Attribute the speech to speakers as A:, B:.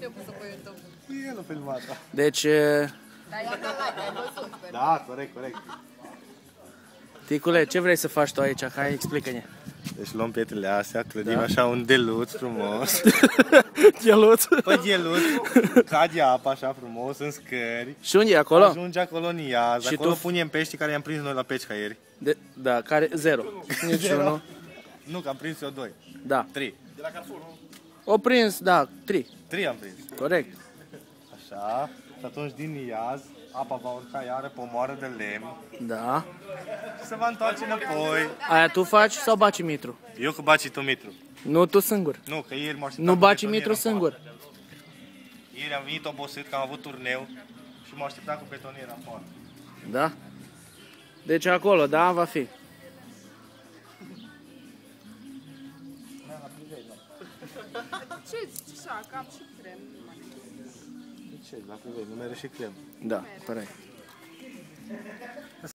A: Cine a pus-o pe YouTube?
B: El a filmat.
C: Deci,
A: Dar eu ai văzut.
B: Da, corect.
C: Ticule, ce vrei să faci tu aici? Hai, explică-ne.
B: Deci luăm pietrele astea, clădim așa un deluț frumos.
C: Geluț.
B: Pe deluț, cade apa așa frumos în scări.
C: Și unde e acolo?
B: Ajunge acolo în iaz,
C: Și
B: acolo
C: tu-
B: punem pești care i-am prins noi la pesca ieri.
C: Da, care? 0. Niciunul.
B: Nu, că am prins eu 2.
C: Da.
B: 3.
C: O prins, da, 3.
B: 3 am prins.
C: Corect.
B: Așa. Și atunci din iaz, apa va urca iară pe o moară de lemn
C: Da.
B: și se va întoarce înapoi.
C: Aia tu faci sau baci Mitru?
B: Eu că baci tu, Mitru.
C: Nu tu singur.
B: Nu, că ieri m-a așteptat
C: Nu
B: cu
C: baci
B: betonieră
C: Mitru
B: în
C: singur.
B: poartă. Ieri am venit obosit că am avut turneu și m-a așteptat cu betoniera în poartă.
C: Da? Deci acolo, da, va fi.
A: Ce zici așa, că am și crem.
B: De ce? La privei, nu mere și crem.
C: Da, corect.